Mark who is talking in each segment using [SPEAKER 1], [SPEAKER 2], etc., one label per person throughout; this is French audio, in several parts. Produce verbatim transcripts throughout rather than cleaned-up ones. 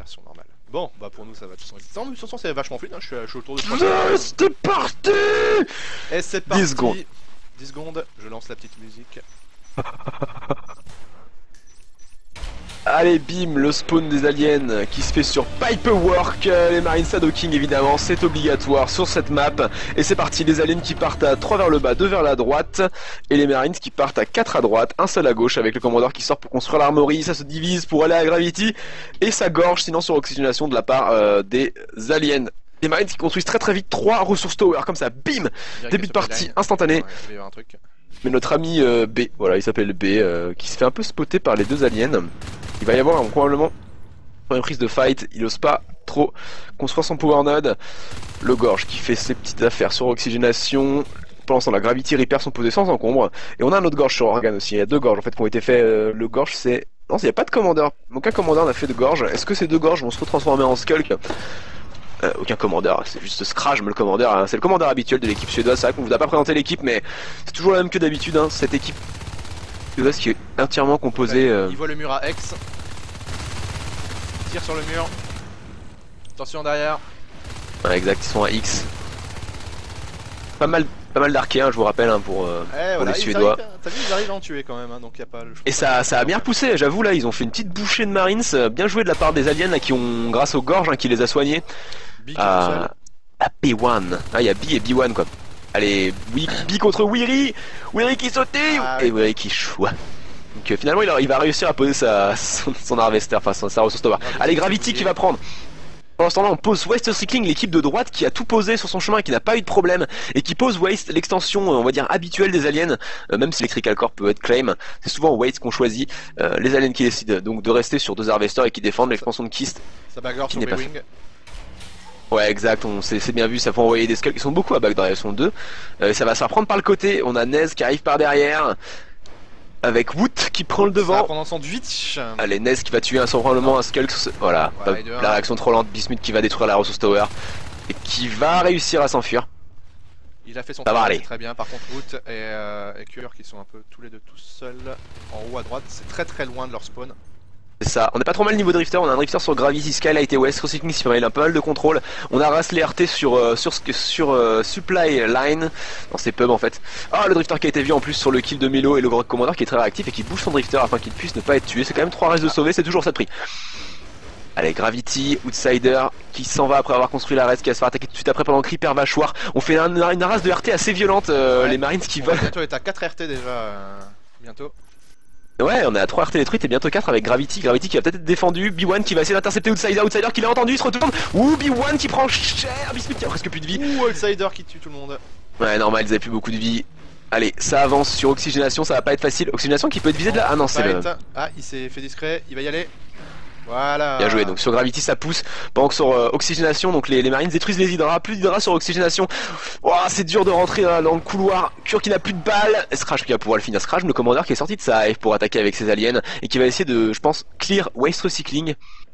[SPEAKER 1] version normale. Bon, bah pour nous ça va de toute façon. De toute façon c'est vachement fluide, hein. je, suis, je suis autour de trois
[SPEAKER 2] Yes, c'est parti.
[SPEAKER 1] Et c'est parti.
[SPEAKER 2] dix secondes.
[SPEAKER 1] dix secondes, je lance la petite musique.
[SPEAKER 2] Allez bim, le spawn des aliens qui se fait sur Pipework, les Marines Shadowking évidemment, c'est obligatoire sur cette map. Et c'est parti, les aliens qui partent à trois vers le bas, deux vers la droite, et les Marines qui partent à quatre à droite, un seul à gauche avec le commandeur qui sort pour construire l'armorie. Ça se divise pour aller à Gravity, et ça gorge sinon sur oxygénation de la part euh, des aliens. Les Marines qui construisent très très vite trois ressources tower, comme ça, bim, début de partie instantané.
[SPEAKER 1] Ouais, un truc.
[SPEAKER 2] Mais notre ami euh, B, voilà il s'appelle B, euh, qui se fait un peu spotter par les deux aliens. Il va y avoir hein, probablement une prise de fight, il ose pas trop construire son power node. Le gorge qui fait ses petites affaires sur oxygénation. Pendant ce temps la Gravity Repair sont posés sans encombre. Et on a un autre gorge sur organe aussi, il y a deux gorges en fait qui ont été faits. Euh, le gorge c'est... Non il n'y a pas de commandeur, aucun commandeur n'a fait de gorge. Est-ce que ces deux gorges vont se retransformer en Skulk? Euh, aucun commandeur, c'est juste Scrage, le commandeur, hein. C'est le commandeur habituel de l'équipe suédoise. C'est vrai qu'on vous a pas présenté l'équipe, mais c'est toujours la même que d'habitude, hein. Cette équipe suédoise qui est entièrement composée. Euh...
[SPEAKER 1] Il voit le mur à X. Il tire sur le mur. Attention derrière.
[SPEAKER 2] Ouais, exact, ils sont à X. Pas mal, pas mal d'archers, hein, je vous rappelle, hein, pour, euh,
[SPEAKER 1] eh,
[SPEAKER 2] pour
[SPEAKER 1] voilà,
[SPEAKER 2] les Suédois.
[SPEAKER 1] T'as vu, ils arrivent à en tuer quand même, hein, donc y a pas le.
[SPEAKER 2] Et ça, ça a bien repoussé, j'avoue là, ils ont fait une petite bouchée de Marines, bien joué de la part des aliens là, qui ont, grâce aux gorges, hein, qui les a soignés. À, à B un. Ah, il y a B et B un quoi. Allez, B contre Weary. Weary qui sautait ah, et Weary qui choua. Donc euh, finalement il, a, il va réussir à poser sa, son, son harvester, enfin sa, sa ressource tower. Allez, Gravity qui va prendre. Pendant ce temps-là, on pose Waste Cycling, l'équipe de droite qui a tout posé sur son chemin et qui n'a pas eu de problème et qui pose Waste, l'extension, on va dire habituelle des aliens, euh, même si Electrical Core peut être claim, c'est souvent Waste qu'on choisit, euh, les aliens qui décident donc de rester sur deux harvesters et qui défendent l'expansion de Kist.
[SPEAKER 1] Ça bagarre sur
[SPEAKER 2] n'est pas
[SPEAKER 1] wing.
[SPEAKER 2] fait. Ouais exact, c'est bien vu, ça peut envoyer des skulls, ils sont beaucoup à backdoor, ils sont deux. Euh, ça va se faire prendre par le côté, on a Nez qui arrive par derrière. Avec Woot qui prend le devant.
[SPEAKER 1] Pendant son Twitch.
[SPEAKER 2] Allez, Nez qui va tuer un probablement un Skulk. Voilà, ouais, la réaction trop lente. Bismuth qui va détruire la ressource tower. Et qui va réussir à s'enfuir.
[SPEAKER 1] Il a fait son
[SPEAKER 2] travail
[SPEAKER 1] très bien. Par contre, Woot et, euh, et Cure qui sont un peu tous les deux tout seuls en haut à droite. C'est très très loin de leur spawn.
[SPEAKER 2] C'est ça, on n'est pas trop mal niveau drifter, on a un drifter sur Gravity, Skylight et West Recycling qui permet un peu mal de contrôle. On a Rassley R T sur, euh, sur, sur euh, Supply Line, dans ses pubs en fait. Ah, le drifter qui a été vu en plus sur le kill de Melo et le Grand Commandeur qui est très réactif et qui bouge son drifter afin qu'il puisse ne pas être tué. C'est quand même trois restes de sauver, c'est toujours ça de prix. Allez, Gravity, Outsider qui s'en va après avoir construit la reste, qui va se faire attaquer tout de suite après pendant que Creeper va choir. On fait un, une race de R T assez violente, euh, ouais. Les Marines qui veulent.
[SPEAKER 1] Bientôt, est à quatre R T déjà, euh, bientôt.
[SPEAKER 2] Ouais, on est à trois R T détruites et bientôt quatre avec Gravity. Gravity qui va peut-être être défendu. B un qui va essayer d'intercepter Outsider. Outsider qui l'a entendu, il se retourne. Ouh, B un qui prend cher. Bismuth qui a presque plus de vie.
[SPEAKER 1] Ouh, Outsider qui tue tout le monde.
[SPEAKER 2] Ouais, normal, ils avaient plus beaucoup de vie. Allez, ça avance sur oxygénation, ça va pas être facile. Oxygénation qui peut être visée de là. Ah non, c'est le.
[SPEAKER 1] Ah, il s'est fait discret, il va y aller. Voilà.
[SPEAKER 2] Bien joué, donc sur Gravity ça pousse. Pendant que sur euh, oxygénation, donc les, les Marines détruisent les hydras. Plus d'hydras sur oxygénation. Oh, c'est dur de rentrer là, dans le couloir. Cure qui n'a plus de balles. Scratch qui va pouvoir le finir. Scratch, le commandeur qui est sorti de sa A F pour attaquer avec ses aliens. Et qui va essayer de, je pense, clear Waste Recycling.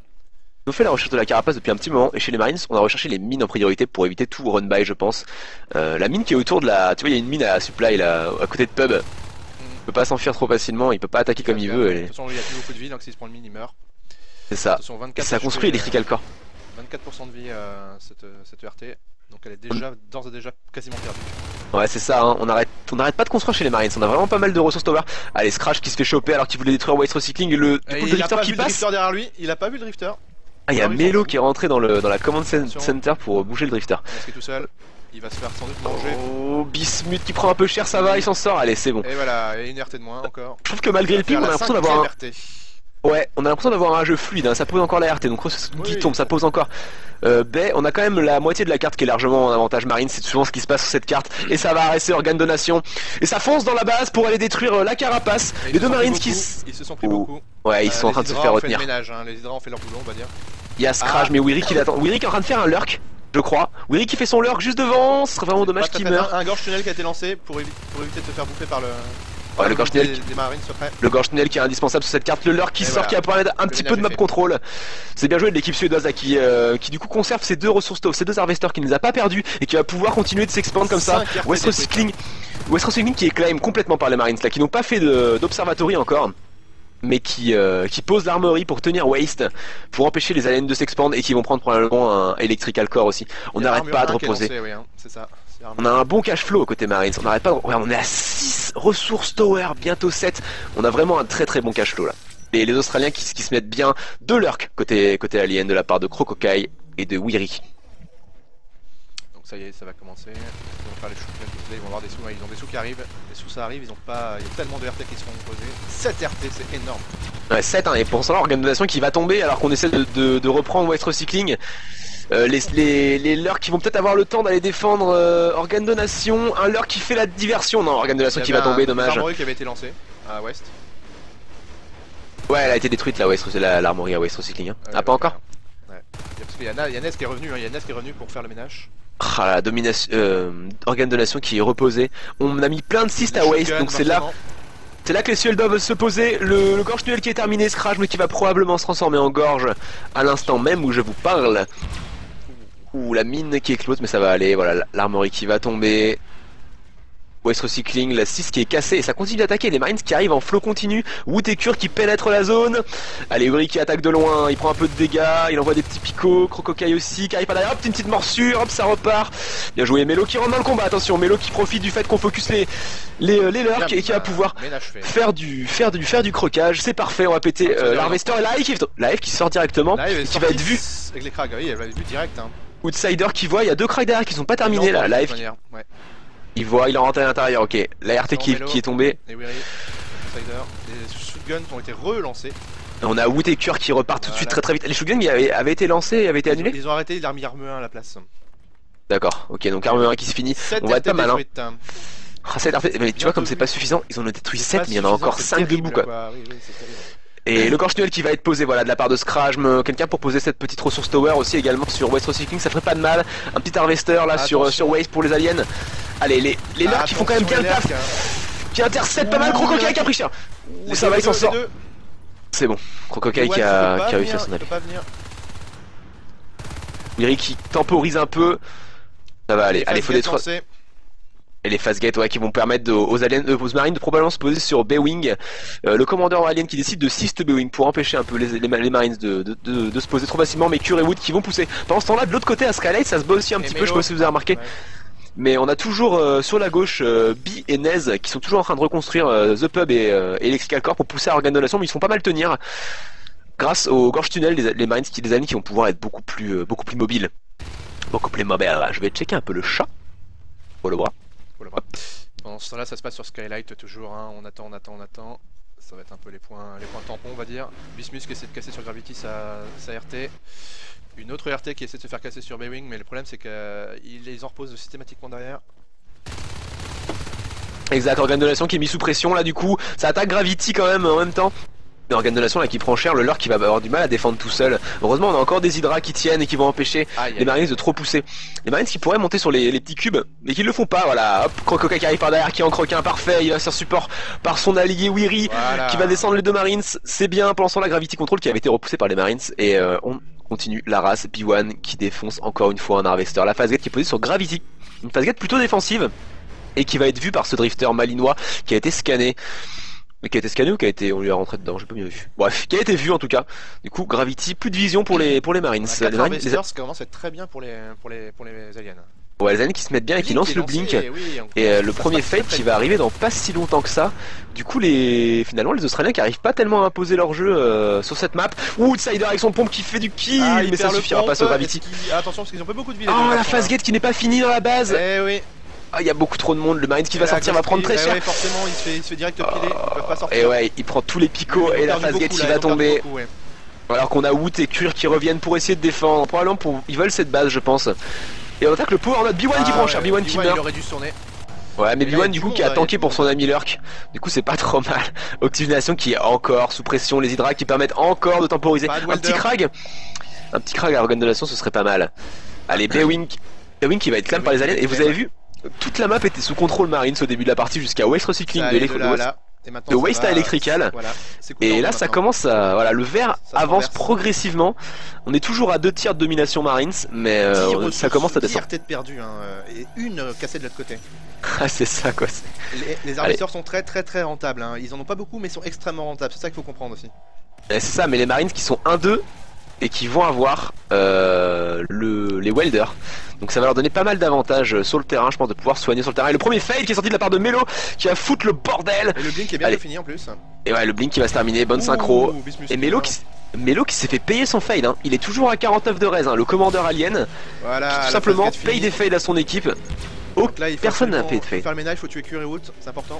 [SPEAKER 2] On fait la recherche de la carapace depuis un petit moment. Et chez les Marines, on a recherché les mines en priorité pour éviter tout run by, je pense. Euh, la mine qui est autour de la. Tu vois, il y a une mine à supply là, à côté de pub. Il peut pas s'enfuir trop facilement. Il peut pas attaquer comme il veut.
[SPEAKER 1] De toute façon, il y a plus beaucoup de vie, donc s'il se prend le mine, il meurt.
[SPEAKER 2] C'est ça, et ça construit Electrical Core.
[SPEAKER 1] vingt-quatre pour cent de vie euh, cette, cette E R T, donc elle est déjà d'ores et déjà quasiment perdue.
[SPEAKER 2] Ouais c'est ça, hein. on arrête on arrête pas de construire chez les Marines, on a vraiment pas mal de ressources tower. Allez, Scratch qui se fait choper alors qu'il voulait détruire Waste Recycling et le, du coup, le drifter qui passe. Il a pas vu le drifter derrière lui, il a pas vu le drifter. Ah, il y a Melo qui est rentré dans, le, dans la command center pour bouger le drifter.
[SPEAKER 1] Parce qu'il est tout seul, il va se faire sans doute manger.
[SPEAKER 2] Oh, Bismuth qui prend un peu cher, ça va, il s'en sort, allez c'est bon.
[SPEAKER 1] Et voilà, et une R T de moins encore.
[SPEAKER 2] Je trouve que malgré le ping, on a l'impression d'avoir un... Ouais, on a l'impression d'avoir un jeu fluide, hein. Ça pose encore la R T, donc ce qui oui. tombe, ça pose encore. Euh, B, on a quand même la moitié de la carte qui est largement en avantage Marine, c'est souvent ce qui se passe sur cette carte. Et ça va arrêter organe de nation. Et ça fonce dans la base pour aller détruire la carapace.
[SPEAKER 1] Et
[SPEAKER 2] les deux Marines qui...
[SPEAKER 1] Ils se sont pris oh. beaucoup.
[SPEAKER 2] Ouais, ils euh, sont en train de se faire retenir.
[SPEAKER 1] Ménage, hein. Les hydras ont fait leur boulot, on va dire.
[SPEAKER 2] Il y a Scratch, ah. mais Weary qui l'attend. Weary qui est en train de faire un lurk, je crois. Weary qui fait son lurk juste devant, ce serait vraiment dommage qu'il meure.
[SPEAKER 1] Un gorge tunnel qui a été lancé pour, évi pour éviter de se faire bouffer par le...
[SPEAKER 2] Ouais, le gorge tunnel qui... le gorge tunnel qui est indispensable sur cette carte, le lurk qui et sort voilà. Qui va permettre un le petit peu de map fait. Control. C'est bien joué de l'équipe suédoise là, qui, euh, qui du coup conserve ces deux ressources, ces deux harvesters qui ne les a pas perdus et qui va pouvoir continuer de s'expandre comme ça. West Recycling, West Recycling qui est claim complètement par les Marines là, qui n'ont pas fait d'observatory encore. mais qui, euh, qui posent l'armerie pour tenir Waste, pour empêcher les aliens de s'expandre et qui vont prendre probablement un Electrical Core aussi. On n'arrête pas de reposer.
[SPEAKER 1] Lancé, oui, hein, ça.
[SPEAKER 2] On a un bon cash flow côté Marines, on n'arrête pas de... ouais, on est à six ressources tower, bientôt sept. On a vraiment un très très bon cash flow là. Et les Australiens qui, qui se mettent bien de lurk côté, côté alien de la part de Crocokai et de Weary.
[SPEAKER 1] Donc ça y est, ça va commencer. Ils vont faire les choux, ils vont avoir des sous, ils ont des sous qui arrivent. Les sous ça arrive, ils ont pas. Il y a tellement de R T qui seront posés. sept R T, c'est énorme.
[SPEAKER 2] Ouais, sept hein, et pour ça l'organisation qui va tomber alors qu'on essaie de, de, de reprendre West Recycling. Euh, les, les, les leurs qui vont peut-être avoir le temps d'aller défendre euh, Organe Donation, un leur qui fait la diversion, non Organe Donation qui va tomber, dommage.
[SPEAKER 1] L'armorie qui avait été lancée à West.
[SPEAKER 2] Ouais, elle a été détruite la West, l'armorie à West Recycling. Hein.
[SPEAKER 1] Ouais,
[SPEAKER 2] ah
[SPEAKER 1] ouais,
[SPEAKER 2] pas
[SPEAKER 1] ouais,
[SPEAKER 2] encore
[SPEAKER 1] ouais. Parce qu'il y a Yannès qui est revenu, hein. Yannès qui est revenu pour faire le ménage.
[SPEAKER 2] Ah la domination, euh, Organe Donation qui est reposé. On a mis plein de cysts à Waste, donc c'est là. C'est là que les Suels doivent se poser. Le, le gorge tunnel qui est terminé, Scratch, mais qui va probablement se transformer en gorge à l'instant même où je vous parle. Ouh, la mine qui explose, mais ça va aller. Voilà, l'armorie qui va tomber. West Recycling, la six qui est cassée et ça continue d'attaquer. Les Marines qui arrivent en flot continu. Wood et Cure qui pénètrent la zone. Allez, Uri qui attaque de loin. Il prend un peu de dégâts. Il envoie des petits picots. Crocokai aussi qui arrive pas derrière. Hop, une petite morsure. Hop, ça repart. Bien joué. Melo qui rentre dans le combat. Attention, Melo qui profite du fait qu'on focus les les, euh, les lurks et qui va pouvoir faire du faire du faire du croquage. C'est parfait. On va péter euh, l'Harvester et la Hive. La Hive qui sort directement. Et qui va être vue.
[SPEAKER 1] Avec les crags, oui, elle va être vue direct. Hein.
[SPEAKER 2] Outsider qui voit. Il y a deux crags derrière qui sont pas terminés là. La Hive.
[SPEAKER 1] Ouais.
[SPEAKER 2] Il voit, il est rentré à l'intérieur, ok. La R T qui, qui est tombée.
[SPEAKER 1] Et Weary, les shotguns ont été relancés.
[SPEAKER 2] On a Wood et Cure qui repartent tout de suite très très vite. Les shotguns avaient, avaient été lancés et avaient été annulés.
[SPEAKER 1] Ils ont arrêté, ils ont mis arme un à la place.
[SPEAKER 2] D'accord, ok, donc arme un qui se finit. On va être pas mal. Hein. Ah, sept R T, mais tu vois, comme c'est pas suffisant, ils en ont détruit sept, mais il y en a encore cinq debout quoi. quoi. Oui, oui, et le gorge tunnel qui va être posé, voilà, de la part de Scratch, quelqu'un pour poser cette petite ressource tower aussi également sur West Recycling, ça ferait pas de mal. Un petit harvester là sur, sur Waste pour les aliens. Allez, les, les lurks qui font quand même bien le taf, qui interceptent pas mal. Crocokai qui a pris cher. Ouh, ça va, il s'en sort. C'est bon, Crocokai qui a, qui a réussi à s'en aller. Weary qui temporise un peu. Ça va aller, allez, faut détruire. Et les fast gates ouais, qui vont permettre de, aux aliens, aux marines de probablement se poser sur B-Wing. Euh, le commandeur alien qui décide de sist B-Wing pour empêcher un peu les, les, les marines de, de, de, de se poser trop facilement, mais Cure et Wood qui vont pousser. Pendant ce temps-là, de l'autre côté à Skylight, ça se bat aussi un et petit peu, je sais pas si vous avez remarqué. Ouais. Mais on a toujours euh, sur la gauche euh, B et Nez qui sont toujours en train de reconstruire euh, The Pub et, euh, et Electrical Core pour pousser à Organe Donation, mais ils se font pas mal tenir grâce aux gorges tunnels, les, les marines, qui, les aliens qui vont pouvoir être beaucoup plus, euh, beaucoup plus mobiles. Beaucoup plus mobiles. Je vais checker un peu le chat. Pour le bras.
[SPEAKER 1] Pour le bras. Pendant ce temps-là, ça se passe sur Skylight toujours, hein. On attend, on attend, on attend. Ça va être un peu les points, les points tampons, on va dire. Bismus qui essaie de casser sur Gravity sa, sa R T. Une autre R T qui essaie de se faire casser sur B-Wing, mais le problème c'est qu'ils les en reposent systématiquement derrière.
[SPEAKER 2] Exact, Organe Donation qui est mis sous pression là du coup. Ça attaque Gravity quand même en même temps. Organe Donation là qui prend cher, le lurk qui va avoir du mal à défendre tout seul. Heureusement on a encore des hydras qui tiennent et qui vont empêcher aïe, les marines de trop pousser. Les marines qui pourraient monter sur les, les petits cubes mais qui le font pas, voilà. Hop, Crocokai qui arrive par derrière, qui en croque un parfait, il va se faire support par son allié Weary voilà. Qui va descendre les deux marines. C'est bien pour l'instant la Gravity Control qui avait été repoussée par les marines. Et euh, on continue la race B un qui défonce encore une fois un harvester. La phase gate qui est posée sur Gravity. Une phase gate plutôt défensive et qui va être vue par ce drifter malinois qui a été scanné. Mais qui a été scanné ou qui a été, on lui a rentré dedans, j'ai pas bien vu. Bref, qui a été vu en tout cas. Du coup, Gravity, plus de vision pour les pour les Marines.
[SPEAKER 1] Les Marines, les... ça commence à être très bien pour les pour les pour les aliens.
[SPEAKER 2] Ouais, les aliens qui se mettent bien et qui lancent le blink. Et, oui, et euh, le premier fate qui va arriver dans pas si longtemps que ça. Du coup, les finalement les Australiens qui arrivent pas tellement à imposer leur jeu euh, sur cette map. Ouh, Outsider avec son pompe qui fait du kill, ah, mais ça suffira pas sur Gravity.
[SPEAKER 1] Qui... Attention parce qu'ils ont pas beaucoup de vie.
[SPEAKER 2] Oh, la phase gate qui n'est pas finie dans la base.
[SPEAKER 1] Eh oui.
[SPEAKER 2] Ah, il y a beaucoup trop de monde, le Marines qui va sortir va prendre très cher.
[SPEAKER 1] Ouais, forcément, il se fait, il se fait direct piler, ils peuvent pas sortir.
[SPEAKER 2] Et ouais, il prend tous les picots et la phase gate qui va tomber. Beaucoup, ouais. Alors qu'on a Wood et Cure qui reviennent pour essayer de défendre. Probablement pour... ils veulent cette base, je pense. Et on attaque le power note B un ah, qui prend cher, B un qui meurt.
[SPEAKER 1] Il aurait dû se tourner.
[SPEAKER 2] Ouais, mais B un du coup qui a tanké pour son ami Lurk. Du coup, c'est pas trop mal. Optimisation qui est encore sous pression, les hydras qui permettent encore de temporiser. Un petit crag. Un petit crag à Organe Donation, ce serait pas mal. Allez, B-Wing. B-Wing qui va être claim par les aliens. Et vous avez vu, toute la map était sous contrôle Marines au début de la partie jusqu'à West Recycling de l'écho.
[SPEAKER 1] Et maintenant,
[SPEAKER 2] de
[SPEAKER 1] ça
[SPEAKER 2] waste
[SPEAKER 1] va,
[SPEAKER 2] à électrical.
[SPEAKER 1] Voilà,
[SPEAKER 2] et là ça commence à... Voilà, le vert
[SPEAKER 1] Ça
[SPEAKER 2] avance
[SPEAKER 1] s'enverse.
[SPEAKER 2] progressivement. On est toujours à deux tiers de domination Marines, mais euh, ça commence à descendre.
[SPEAKER 1] dix R T de perdu, hein, et une euh, cassée de l'autre côté.
[SPEAKER 2] Ah c'est ça quoi.
[SPEAKER 1] Les, les harvesters sont très très très rentables, hein. Ils en ont pas beaucoup mais ils sont extrêmement rentables, c'est ça qu'il faut comprendre aussi.
[SPEAKER 2] C'est ça, mais les Marines qui sont un deux et qui vont avoir euh, le, les welders. Donc ça va leur donner pas mal d'avantages sur le terrain, je pense, de pouvoir soigner sur le terrain. Et le premier fail qui est sorti de la part de Melo qui va foutre le bordel.
[SPEAKER 1] Et le blink est bien fini en plus.
[SPEAKER 2] Et ouais, le blink qui va se terminer, bonne Ouh, synchro.
[SPEAKER 1] Bismuth
[SPEAKER 2] et Melo qui, Melo qui s'est fait payer son fail, hein. Il est toujours à quarante-neuf de raise, hein. Le commandeur alien.
[SPEAKER 1] Voilà,
[SPEAKER 2] qui tout simplement paye des fails à son équipe. Oh, là, personne n'a payé de fail.
[SPEAKER 1] Pour faire le ménage, faut tuer Curry Wood, c'est important.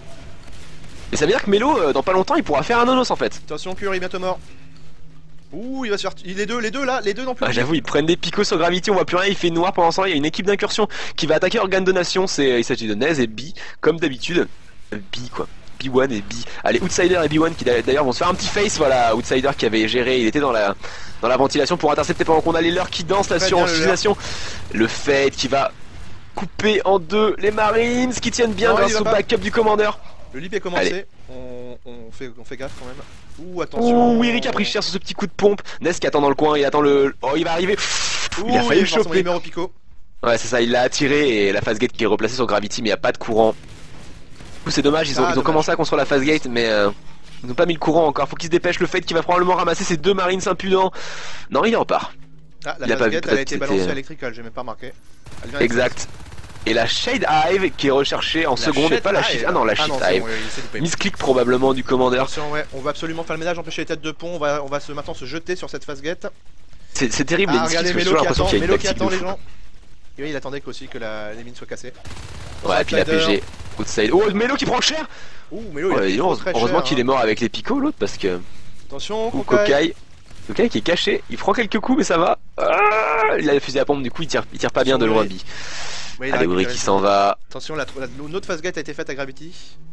[SPEAKER 2] Et ça veut dire que Melo, euh, dans pas longtemps, il pourra faire un nonos en fait.
[SPEAKER 1] Attention, Curry bientôt mort. Ouh, il va se faire. Il est deux, les deux là, les deux non plus.
[SPEAKER 2] Ah, j'avoue, ils prennent des picots sur Gravity, on voit plus rien, il fait noir pendant ce temps. Il y a une équipe d'incursion qui va attaquer Organe Donation. C'est, il s'agit de Nez et B, comme d'habitude. B quoi. B un et B. Allez, Outsider et B un qui d'ailleurs vont se faire un petit face. Voilà, Outsider qui avait géré, il était dans la, dans la ventilation pour intercepter pendant qu'on a les leurs qui dansent là sur utilisation. Le Fade qui va couper en deux les Marines qui tiennent bien non, grâce au backup du commandeur.
[SPEAKER 1] Le leap est commencé, on, on, fait, on fait gaffe quand même. Ouh, attention.
[SPEAKER 2] Ouh, Eric a pris cher sur ce petit coup de pompe. Ness qui attend dans le coin, il attend le. Oh, il va arriver. Ouh, il a failli le choper.
[SPEAKER 1] Pico.
[SPEAKER 2] Ouais, c'est ça, il l'a attiré et la phase gate qui est replacée sur Gravity, mais il n'y a pas de courant. Du coup, c'est dommage, ils ont, ah, ils ont dommage. commencé à construire la phase gate, mais euh, ils n'ont pas mis le courant encore. Faut qu'ils se dépêchent. Le fait qu'il va probablement ramasser ces deux Marines impudents. Non, il repart.
[SPEAKER 1] Ah, la il phase a pas gate, vu, elle a été balancée à l'électrical, j'ai même pas remarqué.
[SPEAKER 2] Exact. Et la Shade Hive qui est recherchée en la seconde et pas la Shift. Ah non, la Shift ah Hive. Bon, misclick probablement du commandeur.
[SPEAKER 1] Attention, ouais, on va absolument faire le ménage, empêcher les têtes de pont. On va, on va se, maintenant se jeter sur cette phase gate.
[SPEAKER 2] C'est terrible ah, les misclicks, j'ai l'impression qu'il y a une tactique de fou.
[SPEAKER 1] Et oui, il attendait aussi que la, les mines soient cassées.
[SPEAKER 2] Ouais, et puis la P G, outside. Oh, Melo qui prend cher.
[SPEAKER 1] Ouh, Melo,
[SPEAKER 2] ouais,
[SPEAKER 1] il
[SPEAKER 2] heureusement, heureusement qu'il est mort avec les picots, l'autre, parce que.
[SPEAKER 1] Attention,
[SPEAKER 2] Kokai. Kokai qui est caché, il prend quelques coups, mais ça va. Ah, il a la fusée à pompe, du coup, il tire, il tire pas bien de loin, B. Oui, allez, Uri qui s'en va.
[SPEAKER 1] Attention, la, la, notre phase gate a été faite à Gravity.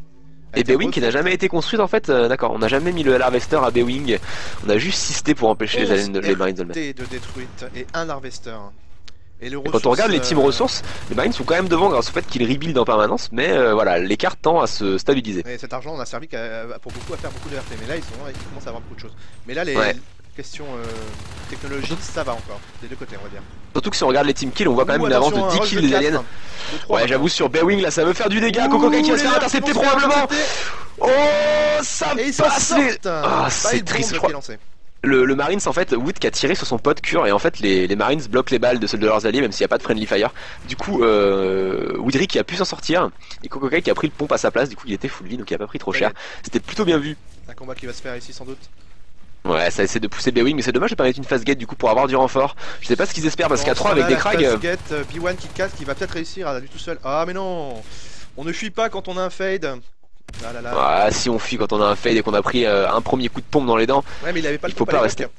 [SPEAKER 2] Et Bewing qui n'a jamais été construite en fait, euh, d'accord, on n'a jamais mis le Harvester à Bewing, on a juste sisté pour empêcher les, aliens de, les Marines de le mettre.
[SPEAKER 1] de détruite et un Harvester. Et, le
[SPEAKER 2] et quand on regarde les teams euh... ressources, les Marines sont quand même devant grâce au fait qu'ils rebuild en permanence, mais euh, voilà, l'écart tend à se stabiliser.
[SPEAKER 1] Et cet argent on a servi pour beaucoup à faire beaucoup de R T, mais là ils, sont, ils commencent à avoir beaucoup de choses. Mais là les
[SPEAKER 2] ouais.
[SPEAKER 1] questions euh, technologiques ça va encore, des deux côtés on va dire.
[SPEAKER 2] Surtout que si on regarde les team kills, on voit quand même Ouh, une avance de dix kills des aliens. Ouais, j'avoue sur Bewing là ça veut faire du dégât, Kokokai qui va se faire intercepter probablement. Oh, ça passe les... Ah, c'est triste, je crois. Le, le Marines en fait, Wood qui a tiré sur son pote Cure et en fait les, les Marines bloquent les balles de celles de leurs alliés même s'il n'y a pas de friendly fire. Du coup euh, Woodry qui a pu s'en sortir et Kokokai qui a pris le pompe à sa place, du coup il était full vie donc il a pas pris trop cher. C'était plutôt bien vu.
[SPEAKER 1] Un combat qui va se faire ici sans doute.
[SPEAKER 2] Ouais, ça essaie de pousser Bewing mais c'est dommage de pas mettre une phase gate du coup pour avoir du renfort. Je sais pas ce qu'ils espèrent parce qu'à trois avec des Krags.
[SPEAKER 1] Phase gate, B un qui casse qui va peut-être réussir à lui tout seul. Ah mais non, on ne fuit pas quand on a un fade. Ah là là.
[SPEAKER 2] Ah, si on fuit quand on a un fade et qu'on a pris euh, un premier coup de pompe dans les dents,
[SPEAKER 1] ouais, mais il, avait pas
[SPEAKER 2] il faut pas rester.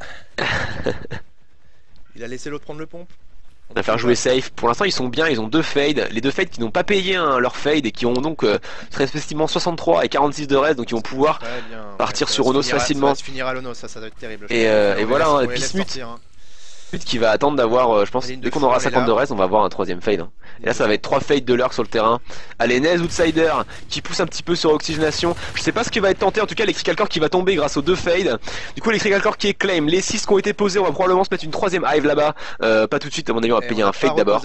[SPEAKER 1] Il a laissé l'autre prendre le pompe.
[SPEAKER 2] On va faire jouer safe. Pour l'instant ils sont bien, ils ont deux fades. Les deux fades qui n'ont pas payé hein, leur fade et qui ont donc euh, respectivement soixante-trois et quarante-six de reste, donc ils vont pouvoir partir ouais, sur Onos facilement. Ça
[SPEAKER 1] va se finir à l'Onos, ça, ça doit être terrible.
[SPEAKER 2] Et, euh, et voilà, hein, Bismuth qui va attendre d'avoir, euh, je pense, dès qu'on aura cinquante de reste, on va avoir un troisième fade. Hein. Et là, ça va être trois fades de l'Urk sur le terrain. Allez, Nez, Outsider, qui pousse un petit peu sur oxygénation. Je sais pas ce qui va être tenté, en tout cas, Electrical Core qui va tomber grâce aux deux fades. Du coup, Electrical Core qui est claim. Les six qui ont été posés, on va probablement se mettre une troisième hive là-bas. Euh, pas tout de suite, à mon avis, on va Et payer on un fade d'abord.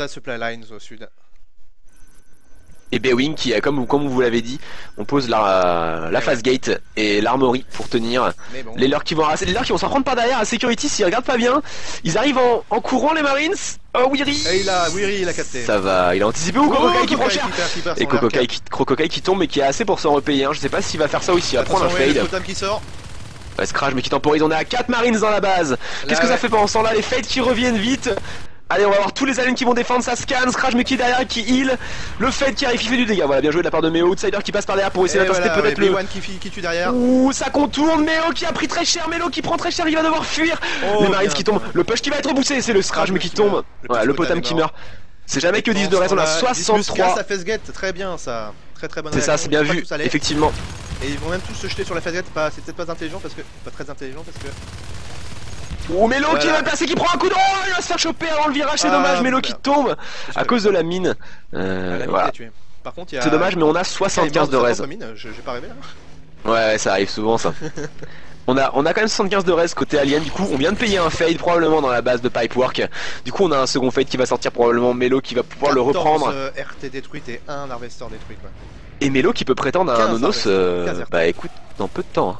[SPEAKER 2] Et Bewing qui, comme, comme vous l'avez dit, on pose la, la phase ouais. gate et l'armory pour tenir. Bon. Les leurs qui vont les leurs qui vont s'en prendre par derrière à security s'ils regardent pas bien. Ils arrivent en, en courant les Marines. Oh Weary.
[SPEAKER 1] Et il a Weary il a capté.
[SPEAKER 2] Ça va, il a anticipé ou Kokokai oh, qui prend cher. Et Kokokai qui, Kokokai qui tombe mais qui est assez pour s'en repayer. Hein. Je sais pas s'il va faire ça ou s'il va prendre un fade.
[SPEAKER 1] Le qui sort.
[SPEAKER 2] Ouais, Scratch mais qui temporise. On est à quatre Marines dans la base. Qu'est-ce que ouais. ça fait pendant ce temps là? Les fades qui reviennent vite. Allez, on va voir tous les aliens qui vont défendre, ça scan, Scratch mais qui est derrière, qui heal, le Fade qui arrive, qui fait du dégât, voilà bien joué de la part de Meo, Outsider qui passe par derrière pour essayer d'intercepter voilà, peut-être
[SPEAKER 1] ouais, le... Qui, qui tue derrière.
[SPEAKER 2] Ouh, ça contourne, Meo qui a pris très cher, Melo qui prend très cher, il va devoir fuir, oh, les Marines qui tombent, le push qui va être boussé, c'est le Scratch mais qui tombe, le voilà, le potam qui meurt, c'est jamais que dix de reste, on a soixante-trois.
[SPEAKER 1] Ça fait ce get, très bien ça, très très bonne.
[SPEAKER 2] C'est ça, c'est bien vu, effectivement.
[SPEAKER 1] Et ils vont même tous se jeter sur la phase get, c'est peut-être pas intelligent parce que, pas très intelligent parce que...
[SPEAKER 2] Oh Melo voilà. qui va passer, qui prend un coup de... Oh il va se faire choper avant le virage, c'est ah, dommage, Melo qui tombe à cause de la mine. Euh,
[SPEAKER 1] ah, la mine
[SPEAKER 2] voilà.
[SPEAKER 1] Par contre, il y a...
[SPEAKER 2] C'est dommage, mais on a soixante-quinze de res.
[SPEAKER 1] J'ai pas rêvé là.
[SPEAKER 2] Ouais, ouais, ça arrive souvent ça. On a, on a quand même soixante-quinze de res côté alien, du coup on vient de payer un fade probablement dans la base de Pipework. Du coup on a un second fade qui va sortir, probablement Melo qui va pouvoir le reprendre.
[SPEAKER 1] Euh, R T détruite et un Harvester détruit quoi.
[SPEAKER 2] Et Melo qui peut prétendre à un Nonos, euh, bah écoute, dans peu de temps. Hein.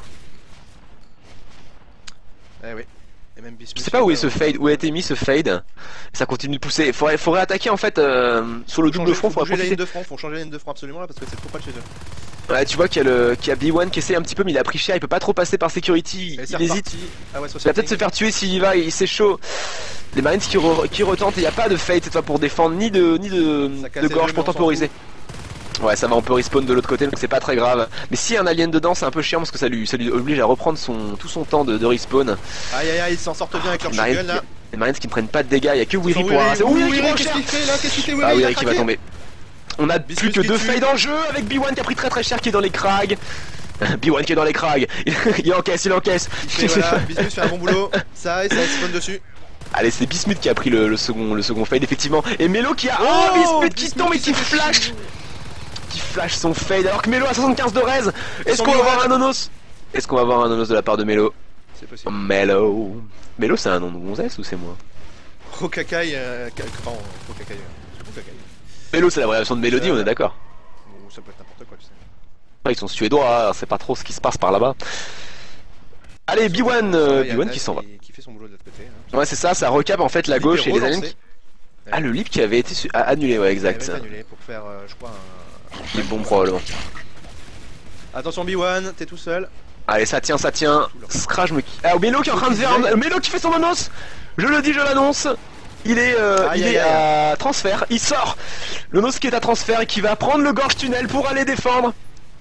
[SPEAKER 1] Eh oui. Et même
[SPEAKER 2] Je sais pas où est ce fade, où a été mis ce fade. Ça continue de pousser. Il faudrait, faudrait attaquer en fait euh, sur le double
[SPEAKER 1] changer,
[SPEAKER 2] front.
[SPEAKER 1] Faut changer
[SPEAKER 2] profiter.
[SPEAKER 1] la ligne de front, faut changer la ligne de front absolument là parce que c'est trop pas de chez eux.
[SPEAKER 2] Ouais, tu vois qu'il y a le qu'il y a B un qui essaie un petit peu, mais il a pris cher, il peut pas trop passer par security, il, il hésite.
[SPEAKER 1] Ah ouais,
[SPEAKER 2] il va peut-être se faire tuer s'il y va, il c'est chaud. Les Marines qui, re, qui retentent, il n'y a pas de fade cette fois pour défendre, ni de ni de, de gorge pour temporiser. Ouais, ça va, on peut respawn de l'autre côté, donc c'est pas très grave. Mais si y a un alien dedans, c'est un peu chiant parce que ça lui, ça lui oblige à reprendre son, tout son temps de, de respawn.
[SPEAKER 1] Aïe aïe aïe, ils s'en sortent bien avec leur shotgun là.
[SPEAKER 2] Les Marines qui ne prennent pas de dégâts, il y a que Weary pour un. C'est Weary qui
[SPEAKER 1] qu'est-ce qu'il fait là? Qu'est-ce qu'il fait Weary?
[SPEAKER 2] Ah, Weary qui va tomber. On a plus que deux fades en jeu avec B un qui a pris très très cher, qui est dans les crags. B un qui est dans les crags. Il encaisse, il encaisse.
[SPEAKER 1] Il fait, voilà, Bismuth fait un bon boulot. Ça et ça spawn dessus.
[SPEAKER 2] Allez, c'est Bismuth qui a pris le, le second le second fade effectivement. Et Melo qui a. Oh, Bismuth qui tombe et qui flash. Qui flash son fade alors que Melo a soixante-quinze de res. Est-ce qu'on va avoir un Nonos? Est-ce qu'on va avoir un Nonos de la part de Melo?
[SPEAKER 1] C'est possible.
[SPEAKER 2] Melo. Melo, c'est un nom de gonzesse ou c'est moi?
[SPEAKER 1] Rokakai, euh. Pardon, Rokakai. Rokakai.
[SPEAKER 2] Melo, c'est la version de Mélodie, on est d'accord.
[SPEAKER 1] Ça peut être n'importe quoi, tu sais.
[SPEAKER 2] Ah, ils sont suédois, hein, c'est pas trop ce qui se passe par là-bas. Allez, B un, euh, B un qui s'en va.
[SPEAKER 1] Qui fait son boulot de l'autre côté. Hein.
[SPEAKER 2] Ouais, c'est ça, ça recap en fait la gauche et les aliens. Qui... Ah, le leap qui avait été ah, annulé, ouais, exact.
[SPEAKER 1] Il avait été annulé pour faire, euh, je crois, un.
[SPEAKER 2] Il est bon, probablement.
[SPEAKER 1] Attention, B un, t'es tout seul.
[SPEAKER 2] Allez, ça tient, ça tient. Scratch me. Ah, Melo qui est en train de faire. Un... Melo qui fait son Nonos. Je le dis, je l'annonce. Il est, euh, aïe, il aïe, est aïe. à transfert, il sort. Le Nos qui est à transfert et qui va prendre le gorge tunnel pour aller défendre.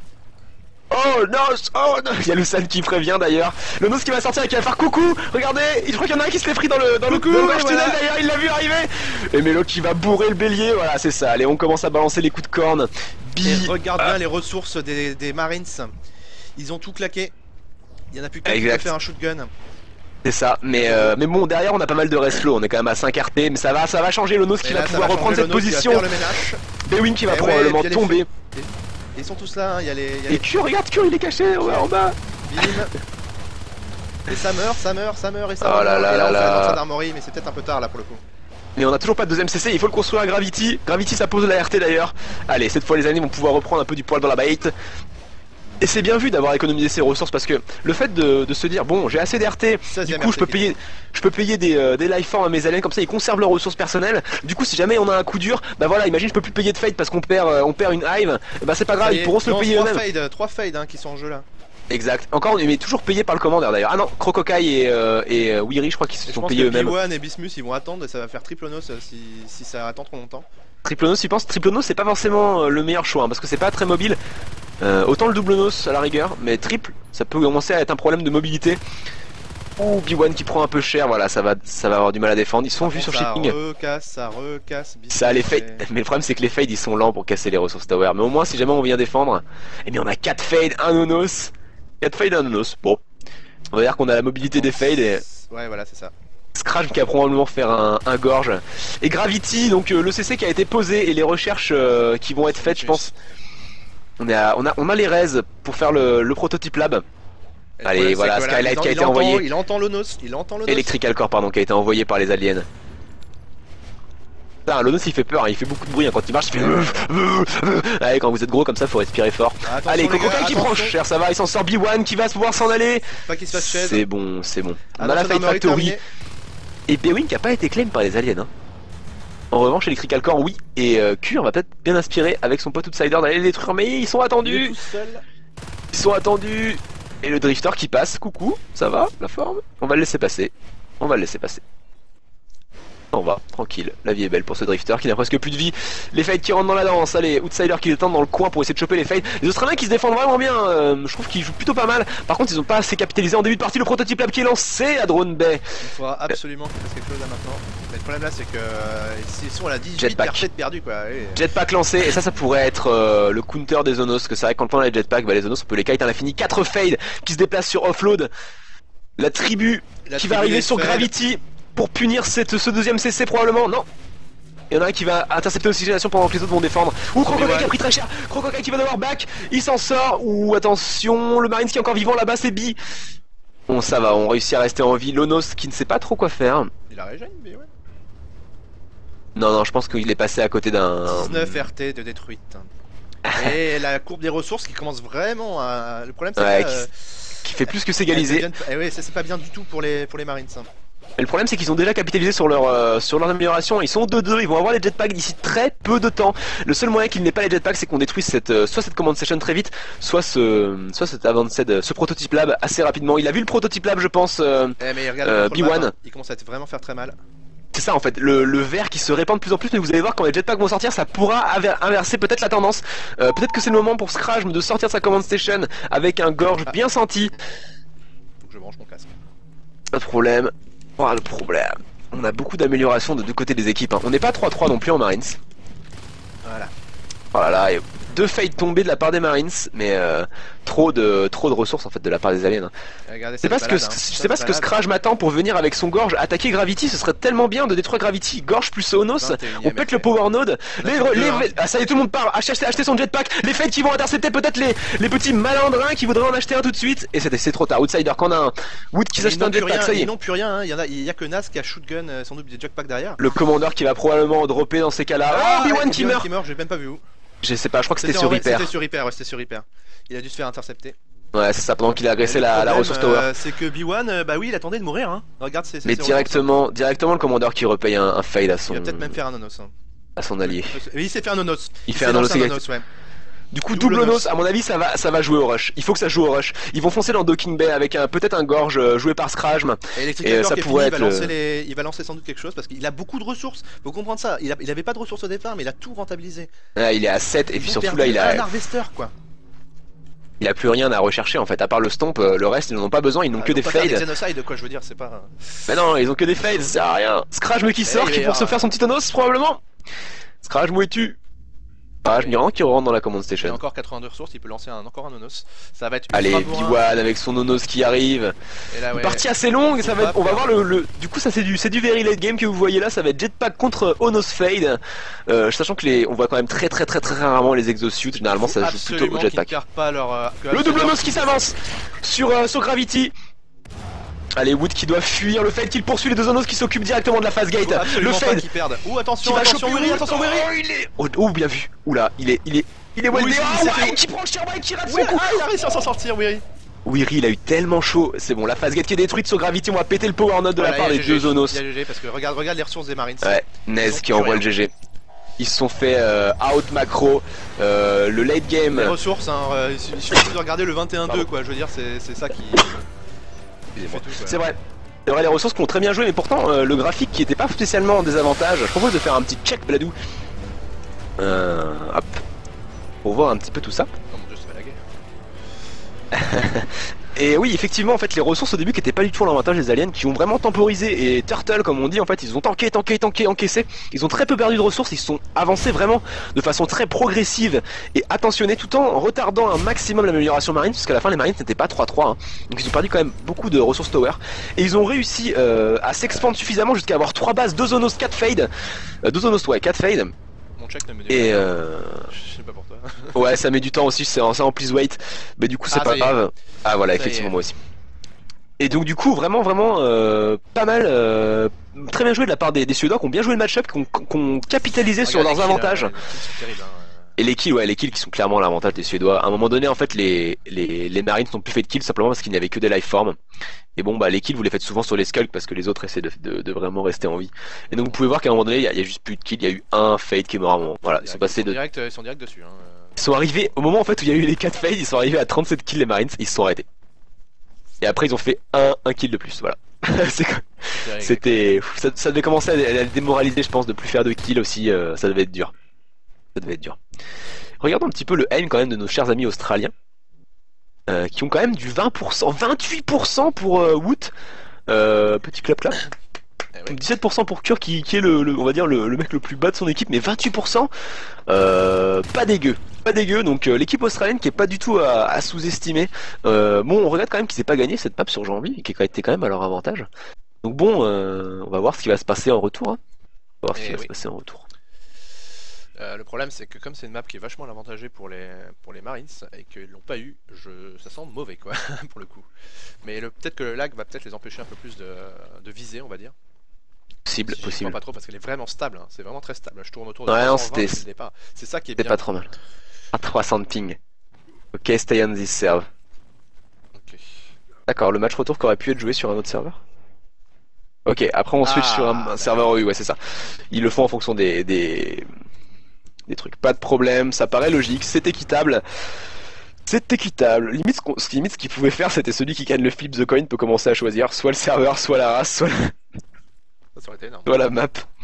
[SPEAKER 2] Oh Nos, oh non. Il y a Lucan qui prévient d'ailleurs. Le Nos qui va sortir et qui va faire coucou. Regardez, je crois qu'il y en a un qui se l'est pris dans le, dans coucou, le, dans le gorge voilà. tunnel d'ailleurs, il l'a vu arriver. Et Melo qui va bourrer le bélier, voilà c'est ça. Allez, on commence à balancer les coups de corne.
[SPEAKER 1] Et regarde bien ah. les ressources des, des Marines. Ils ont tout claqué. Il y en a plus qu'un qui peut faire un shotgun.
[SPEAKER 2] C'est ça, mais euh, mais bon derrière on a pas mal de resflow, on est quand même à cinq R T, mais ça va ça va changer le Nos qui va pouvoir reprendre cette position. Bewin qui va probablement tomber.
[SPEAKER 1] Ils sont tous là, il y a les.
[SPEAKER 2] Et Q, regarde Q, il est caché en bas.
[SPEAKER 1] Et ça meurt, ça meurt, ça meurt et ça
[SPEAKER 2] meurt. Oh là là là là.
[SPEAKER 1] Dans d'armory, mais c'est peut-être un peu tard là pour le coup.
[SPEAKER 2] Mais on a toujours pas de deuxième C C, il faut le construire à Gravity. Gravity ça pose la R T d'ailleurs. Allez, cette fois les amis vont pouvoir reprendre un peu du poil dans la bait. Et c'est bien vu d'avoir économisé ses ressources parce que le fait de, de se dire bon j'ai assez d'R T, du coup je peux payer je peux payer des, euh, des lifeforms à mes aliens comme ça ils conservent leurs ressources personnelles. Du coup si jamais on a un coup dur, bah voilà imagine je peux plus payer de fade parce qu'on perd euh, on perd une hive, bah c'est pas grave, ils pourront se le payer eux-mêmes.
[SPEAKER 1] trois fades hein, qui sont en jeu là.
[SPEAKER 2] Exact. Encore mais toujours payé par le commandeur d'ailleurs. Ah non, Crocokai et, euh, et euh, Weary je crois qu'ils se sont payés eux-mêmes.
[SPEAKER 1] B un et Bismuth ils vont attendre et ça va faire triple Nos si, si ça attend trop longtemps.
[SPEAKER 2] Triple Nos tu penses? Triple Nos c'est pas forcément le meilleur choix hein, parce que c'est pas très mobile. Euh, autant le double Nos à la rigueur, mais triple, ça peut commencer à être un problème de mobilité. Oh, B un qui prend un peu cher, voilà, ça va, ça va avoir du mal à défendre. Ils sont vus sur shipping.
[SPEAKER 1] Ça recasse, ça recasse.
[SPEAKER 2] Ça les fade. Mais le problème c'est que les fades ils sont lents pour casser les ressources tower. Mais au moins si jamais on vient défendre, eh bien on a quatre fades, un Nonos, quatre fades, un Nonos. Bon, on va dire qu'on a la mobilité des fades. Et...
[SPEAKER 1] Ouais, voilà, c'est ça.
[SPEAKER 2] Scratch qui va probablement faire un, un gorge. Et Gravity, donc euh, le C C qui a été posé et les recherches euh, qui vont être faites, je pense. On a, on a, on a les res pour faire le, le prototype lab. Et allez, voilà, voilà, Skylight qui a été
[SPEAKER 1] entend,
[SPEAKER 2] envoyé.
[SPEAKER 1] Il entend le Nos, il entend le Nos.
[SPEAKER 2] Electrical Core, pardon, qui a été envoyé par les aliens. Putain, le Nos il fait peur, hein, il fait beaucoup de bruit hein, quand il marche, il fait. Allez, quand vous êtes gros comme ça, faut respirer fort. Ah, allez, Cocokai qui prend cher, ça va, il s'en sort B un qui va pouvoir s'en aller.
[SPEAKER 1] Pas qu'il se fasse chaise.
[SPEAKER 2] C'est bon, c'est bon. On a la Fight Factory. Et Bewin qui a pas été claim par les aliens. Hein. En revanche, Electrical Core, oui. Et euh, Q, on va peut-être bien inspirer avec son pote Outsider d'aller les détruire. Mais ils sont attendus.
[SPEAKER 1] Tout seul.
[SPEAKER 2] Ils sont attendus. Et le Drifter qui passe. Coucou, ça va, la forme? On va le laisser passer. On va le laisser passer. On va, tranquille, la vie est belle pour ce Drifter qui n'a presque plus de vie. Les fades qui rentrent dans la danse, allez, Outsider qui détendent dans le coin pour essayer de choper les fades. Les Australiens qui se défendent vraiment bien, euh, je trouve qu'ils jouent plutôt pas mal. Par contre ils ont pas assez capitalisé en début de partie, le prototype lab qui est lancé à Drone Bay.
[SPEAKER 1] Il faudra absolument qu'il fasse quelque chose là maintenant. Mais le problème là c'est que euh, ils sont à la dix-huit R T de perdu quoi. Allez.
[SPEAKER 2] Jetpack lancé, et ça ça pourrait être euh, le counter des Zonos, que c'est vrai que quand on a les jetpacks, bah, les Zonos on peut les kite à l'infini. quatre fades qui se déplacent sur offload. La tribu la qui tribu va arriver sur Gravity pour punir cette, ce deuxième C C probablement, non. Il y en a un qui va intercepter l'oxygénation pendant que les autres vont défendre. Ouh, Crocodile qui a pris très cher. Crocodile qui va devoir back. Il s'en sort. Ouh, attention, le Marines qui est encore vivant là-bas, c'est B. Bon, ça va, on réussit à rester en vie. Lonos qui ne sait pas trop quoi faire.
[SPEAKER 1] Il a régène, mais ouais.
[SPEAKER 2] Non, non, je pense qu'il est passé à côté d'un...
[SPEAKER 1] dix-neuf R T de détruite. Et la courbe des ressources qui commence vraiment à... Le problème c'est
[SPEAKER 2] ouais,
[SPEAKER 1] que...
[SPEAKER 2] Qui,
[SPEAKER 1] euh...
[SPEAKER 2] qui fait plus que s'égaliser.
[SPEAKER 1] Et ouais, c'est pas bien du tout pour les, pour les Marines. Hein.
[SPEAKER 2] Mais le problème c'est qu'ils ont déjà capitalisé sur leur euh, sur leur amélioration. Ils sont deux deux, ils vont avoir les jetpacks d'ici très peu de temps. Le seul moyen qu'ils n'aient pas les jetpacks, c'est qu'on détruise cette euh, soit cette command session très vite, soit ce soit cet avanced, ce prototype lab assez rapidement. Il a vu le prototype lab, je pense. Euh,
[SPEAKER 1] eh mais regarde,
[SPEAKER 2] euh, B un.
[SPEAKER 1] Hein. Il commence à vraiment faire très mal.
[SPEAKER 2] C'est ça en fait, le, le vert qui se répand de plus en plus, mais vous allez voir quand les jetpacks vont sortir, ça pourra inverser peut-être la tendance. Euh, peut-être que c'est le moment pour Scraj de sortir de sa command station avec un gorge bien senti.
[SPEAKER 1] Faut que je branche mon casque.
[SPEAKER 2] Pas de problème. Oh, le problème. On a beaucoup d'améliorations de deux côtés des équipes. Hein. On n'est pas trois trois non plus en Marines.
[SPEAKER 1] Voilà.
[SPEAKER 2] Oh là là, et deux fades tombées de la part des Marines, mais euh, trop de trop de ressources en fait de la part des aliens. Hein. C'est pas ce que, hein. Je sais pas ce que Scraj m'attend pour venir avec son gorge attaquer Gravity. Ce serait tellement bien de détruire Gravity. Gorge plus Onos. On pète le Power Node. Les, les, les, ah, ça y est, tout le monde part. Acheter, acheter son jetpack. Les fades qui vont intercepter peut-être les, les petits malandrins qui voudraient en acheter un tout de suite. Et c'est trop tard. Outsider, quand on a un Wood qui s'achète un jetpack, ça y est.
[SPEAKER 1] Ils n'ont plus rien. Hein. Il y en a, il y a que Nas qui a shootgun, euh, sans doute des jetpacks derrière.
[SPEAKER 2] Le commandeur qui va probablement dropper dans ces cas-là. Ah, B un qui meurt.
[SPEAKER 1] Qui meurt. J'ai même pas vu où.
[SPEAKER 2] Je sais pas, je crois que c'était sur Reaper.
[SPEAKER 1] C'était sur Reaper, ouais, c'était sur Reaper. Il a dû se faire intercepter.
[SPEAKER 2] Ouais, c'est ça, pendant qu'il a agressé la, la ressource tower.
[SPEAKER 1] Euh, c'est que B un, euh, bah oui, il attendait de mourir, hein. Regarde, c'est.
[SPEAKER 2] Mais directement, directement le commandeur qui repaye un, un fail à son.
[SPEAKER 1] Il va peut-être même faire un nonos. Hein.
[SPEAKER 2] À son allié.
[SPEAKER 1] Mais il s'est fait un nonos.
[SPEAKER 2] Il, il fait un nonos, ouais. Du coup, double nonos, à mon avis, ça va, ça va jouer au rush. Il faut que ça joue au rush. Ils vont foncer dans Docking Bay avec un, peut-être un gorge euh, joué par Scraj.
[SPEAKER 1] Et, et ça pourrait fini, être. Il va, lancer les... il va lancer sans doute quelque chose parce qu'il a beaucoup de ressources. Faut comprendre ça. Il, a... il avait pas de ressources au départ, mais il a tout rentabilisé.
[SPEAKER 2] Ah, il est à sept et
[SPEAKER 1] ils
[SPEAKER 2] puis surtout là, il a.
[SPEAKER 1] Un harvester quoi.
[SPEAKER 2] Il a plus rien à rechercher en fait, à part le stomp, le reste ils n'en ont pas besoin, ils n'ont ah, que des fades.
[SPEAKER 1] Des quoi, je veux dire, c'est pas.
[SPEAKER 2] Mais non, ils ont que des fades, ça sert à rien. Scraj qui sort, qui pour se faire son petit onos probablement. Scraj où es-tu? Ah, je me rends qu'il rentre dans la command station.
[SPEAKER 1] Il a encore quatre-vingt-deux ressources, il peut lancer un, encore un nonos. Ça va être.
[SPEAKER 2] Allez, B un avec son nonos qui arrive. Et là, ouais, une partie assez longue, ça va être, on va voir le, le. Du coup, ça c'est du, c'est du very late game que vous voyez là. Ça va être jetpack contre onos fade. Euh, sachant que les, on voit quand même très très très très rarement les exosuits. Généralement, ça joue plutôt au jetpack.
[SPEAKER 1] Pas leur, euh,
[SPEAKER 2] le double onos qui s'avance sur euh, sur Gravity. Allez, Wood qui doit fuir, le Fade qui poursuit les deux Onos qui s'occupent directement de la phase gate. Le Fade
[SPEAKER 1] qui perd. Ouh, attention, attention, Weary, attention, Weary.
[SPEAKER 2] Oh, il est... oh, oh, bien vu. Oula, il est, il est, il est well oui, oh, ouais, qui prend le Sherway qui rate son coup.
[SPEAKER 1] Ah, il a réussi à s'en sortir, Weary.
[SPEAKER 2] Weary, il a eu tellement chaud. C'est bon, la phase gate qui est détruite sur Gravity. On va péter le power node de voilà, la part des deux Onos.
[SPEAKER 1] Il y a G G parce que regarde, regarde les ressources des Marines.
[SPEAKER 2] Ouais, Nez qui envoie le G G. Ils se sont fait euh, out macro, euh, le late game.
[SPEAKER 1] Les ressources, hein, euh, il suffit de regarder le vingt et un deux quoi. Je veux dire, c'est ça qui.
[SPEAKER 2] C'est vrai. C'est vrai, les ressources qui ont très bien joué, mais pourtant euh, le graphique qui était pas spécialement en désavantage. Je propose de faire un petit check Bladou. Euh, hop. Pour voir un petit peu tout ça.
[SPEAKER 1] Oh mon dieu, ça va laguer.
[SPEAKER 2] Et oui, effectivement, en fait, les ressources au début qui étaient pas du tout en avantage des aliens, qui ont vraiment temporisé. Et Turtle, comme on dit, en fait, ils ont tanké, tanké, tanké, encaissé. Ils ont très peu perdu de ressources, ils se sont avancés vraiment de façon très progressive et attentionnée, tout en retardant un maximum l'amélioration marine, parce qu'à la fin, les marines n'étaient pas trois trois. Hein. Donc ils ont perdu quand même beaucoup de ressources tower. Et ils ont réussi euh, à s'expandre suffisamment jusqu'à avoir trois bases, deux zonos, quatre fades. Euh, deux zonos, ouais, quatre fades.
[SPEAKER 1] Mon check ne me dit
[SPEAKER 2] et euh...
[SPEAKER 1] je sais pas pour toi.
[SPEAKER 2] Ouais, ça met du temps aussi, c'est en, en please wait. Mais du coup, c'est ah, pas grave. Ah voilà, ça effectivement, moi aussi. Et donc du coup, vraiment, vraiment, euh, pas mal, euh, très bien joué de la part des, des Suédois qui ont bien joué le match-up, qui ont, qui ont capitalisé sur leurs avantages. Là, les terribles, hein. Et les kills, ouais, les kills qui sont clairement l'avantage des Suédois. À un moment donné, en fait, les, les, les Marines n'ont plus fait de kills simplement parce qu'il n'y avait que des lifeforms. Et bon, bah, les kills, vous les faites souvent sur les skulks parce que les autres essaient de, de, de vraiment rester en vie. Et donc, vous pouvez voir qu'à un moment donné, il y, y a juste plus de kills. Il y a eu un fade qui est mort à un moment. Voilà, ils sont passés de.
[SPEAKER 1] Direct, ils sont direct dessus. Hein.
[SPEAKER 2] Ils sont arrivés, au moment en fait où il y a eu les quatre fades, ils sont arrivés à trente-sept kills les Marines, ils se sont arrêtés. Et après, ils ont fait un, un kill de plus, voilà. C'était. Ça, ça devait commencer à, à démoraliser, je pense, de plus faire de kills aussi. Euh, ça devait être dur. Ça devait être dur. Regardons un petit peu le aim quand même de nos chers amis australiens. Euh, qui ont quand même du vingt pour cent, vingt-huit pour cent pour euh, Woot. Euh, petit clap clap. dix-sept pour cent pour Kur qui, qui est le, le, on va dire le, le mec le plus bas de son équipe, mais vingt-huit pour cent, euh, pas dégueu, pas dégueu. Donc euh, l'équipe australienne qui est pas du tout à, à sous-estimer. Euh, bon, on regrette quand même qu'ils aient pas gagné cette map sur Janvier, qui a été quand même à leur avantage. Donc bon, euh, on va voir ce qui va se passer en retour. Hein. On va voir ce qui oui. va se passer en retour.
[SPEAKER 1] Euh, le problème c'est que comme c'est une map qui est vachement avantagée pour les, pour les Marines et qu'ils l'ont pas eu, je, ça sent mauvais quoi pour le coup. Mais le- peut-être que le lag va peut-être les empêcher un peu plus de, de viser on va dire.
[SPEAKER 2] Possible,
[SPEAKER 1] Si j'y crois
[SPEAKER 2] possible.
[SPEAKER 1] pas trop parce qu'elle est vraiment stable, hein. C'est vraiment très stable. Je tourne autour de
[SPEAKER 2] Ouais, non,
[SPEAKER 1] trois cent vingt
[SPEAKER 2] c'était
[SPEAKER 1] depuis le départ. C'est ça qui est
[SPEAKER 2] c'était
[SPEAKER 1] bien.
[SPEAKER 2] pas trop mal. À trois cents de ping. Ok, stay on this serve.
[SPEAKER 1] Ok.
[SPEAKER 2] D'accord, le match retour qui aurait pu être joué sur un autre serveur. Ok, après on switch sur un,
[SPEAKER 1] Ah,
[SPEAKER 2] un
[SPEAKER 1] bah
[SPEAKER 2] serveur
[SPEAKER 1] oui.
[SPEAKER 2] O U, ouais, c'est ça. Ils le font en fonction des, des, des trucs. Pas de problème, ça paraît logique, c'est équitable. C'est équitable. Limite, ce qu'on- ce, limite, ce qu'il pouvait faire, c'était celui qui gagne le flip the coin peut commencer à choisir soit le serveur, soit la race, soit la,
[SPEAKER 1] Ça, ça aurait été énorme.
[SPEAKER 2] soit la map.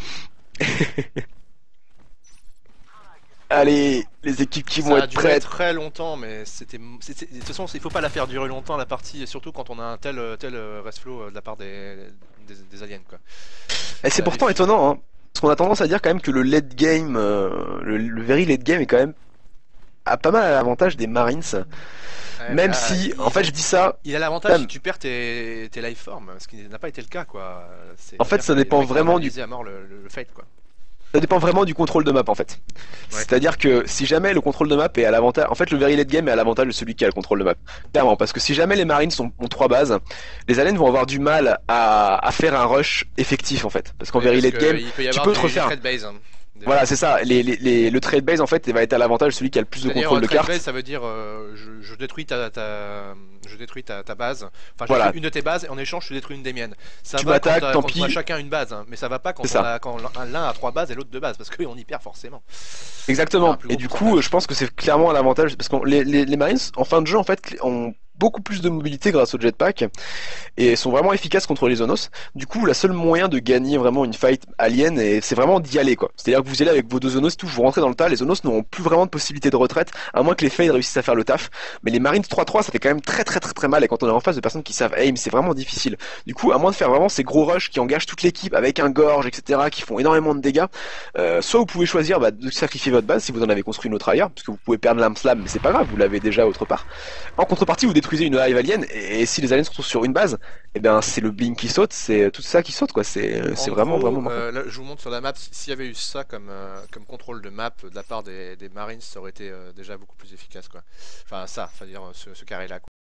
[SPEAKER 2] Allez, les équipes qui vont
[SPEAKER 1] Ça a
[SPEAKER 2] être
[SPEAKER 1] duré
[SPEAKER 2] prêtes.
[SPEAKER 1] très longtemps, mais c'était. c'était- De toute façon, il faut pas la faire durer longtemps la partie, et surtout quand on a un tel, tel euh, rest flow euh, de la part des, des, des aliens quoi.
[SPEAKER 2] Et c'est
[SPEAKER 1] Ça
[SPEAKER 2] pourtant
[SPEAKER 1] défie.
[SPEAKER 2] étonnant, hein. Parce qu'on a tendance à dire quand même que le late game, euh, le, le very late game est quand même a pas mal à l'avantage des Marines.
[SPEAKER 1] Ouais, mais
[SPEAKER 2] Même
[SPEAKER 1] là,
[SPEAKER 2] si, en
[SPEAKER 1] ils
[SPEAKER 2] fait,
[SPEAKER 1] ont-
[SPEAKER 2] je dis ça,
[SPEAKER 1] il a l'avantage si
[SPEAKER 2] même-
[SPEAKER 1] tu perds tes, tes life forms, ce qui n'a pas été le cas quoi.
[SPEAKER 2] en fait,
[SPEAKER 1] C'est-à-dire
[SPEAKER 2] ça
[SPEAKER 1] que les
[SPEAKER 2] dépend
[SPEAKER 1] mecs ont
[SPEAKER 2] vraiment du
[SPEAKER 1] analysé à mort le, le, le fate quoi.
[SPEAKER 2] Ça dépend vraiment du contrôle de map en fait.
[SPEAKER 1] Ouais.
[SPEAKER 2] C'est-à-dire que si jamais le contrôle de map est à l'avantage, en fait le very late game est à l'avantage de celui qui a le contrôle de map. Clairement, parce que si jamais les Marines ont, ont trois bases, les aliens vont avoir du mal à, à faire un rush effectif en fait. Parce qu'en
[SPEAKER 1] Oui,
[SPEAKER 2] very
[SPEAKER 1] parce
[SPEAKER 2] late game,
[SPEAKER 1] qu'il peut y
[SPEAKER 2] tu
[SPEAKER 1] avoir
[SPEAKER 2] peux
[SPEAKER 1] du,
[SPEAKER 2] te
[SPEAKER 1] du
[SPEAKER 2] refaire.
[SPEAKER 1] trade base. Hein, déjà.
[SPEAKER 2] Voilà, c'est ça. Les, les, les- le trade base en fait va être à l'avantage de celui qui a le plus de
[SPEAKER 1] C'est-à-dire
[SPEAKER 2] contrôle
[SPEAKER 1] euh,
[SPEAKER 2] de
[SPEAKER 1] trade
[SPEAKER 2] carte.
[SPEAKER 1] base, ça veut dire euh, je, je détruis ta, ta je détruis ta, ta base. Enfin, je
[SPEAKER 2] Voilà.
[SPEAKER 1] détruis une de tes bases et en échange, je détruis une des miennes. Ça
[SPEAKER 2] Tu
[SPEAKER 1] va quand,
[SPEAKER 2] m'attaques,
[SPEAKER 1] euh,
[SPEAKER 2] tant
[SPEAKER 1] quand on a
[SPEAKER 2] pis.
[SPEAKER 1] chacun une base, hein, mais ça va pas quand
[SPEAKER 2] C'est
[SPEAKER 1] on
[SPEAKER 2] ça.
[SPEAKER 1] a quand l'un a trois bases et l'autre deux bases parce qu'on y perd forcément. Un
[SPEAKER 2] Exactement.
[SPEAKER 1] plus
[SPEAKER 2] Et
[SPEAKER 1] gros
[SPEAKER 2] du coup,
[SPEAKER 1] pourcentage.
[SPEAKER 2] je pense que c'est clairement à l'avantage parce que les, les, les Marines en fin de jeu en fait ont beaucoup plus de mobilité grâce au jetpack et sont vraiment efficaces contre les Zonos. Du coup, la seule moyen de gagner vraiment une fight alien, et c'est vraiment d'y aller quoi. C'est-à-dire que vous y allez avec vos deux Zonos, tout, vous rentrez dans le tas, les Zonos n'auront plus vraiment de possibilité de retraite, à moins que les Fade réussissent à faire le taf. Mais les Marines trois trois, ça fait quand même très très très très mal, et quand on est en face de personnes qui savent aim, c'est vraiment difficile. Du coup, à moins de faire vraiment ces gros rushs qui engagent toute l'équipe avec un gorge, et cetera, qui font énormément de dégâts, euh, soit vous pouvez choisir bah, de sacrifier votre base si vous en avez construit une autre ailleurs, parce que vous pouvez perdre l'âme slam, mais c'est pas grave, vous l'avez déjà autre part. En contrepartie, vous détruisez une hive alien, et si les aliens se retrouvent sur une base, et ben c'est le blink qui saute, c'est tout ça qui saute quoi. C'est c'est
[SPEAKER 1] En
[SPEAKER 2] vraiment
[SPEAKER 1] gros,
[SPEAKER 2] vraiment marquant.
[SPEAKER 1] euh, là, je vous montre sur la map, s'il y avait eu ça comme, euh, comme contrôle de map de la part des, des Marines, ça aurait été euh, déjà beaucoup plus efficace quoi. Enfin ça, enfin dire ce, ce carré là quoi.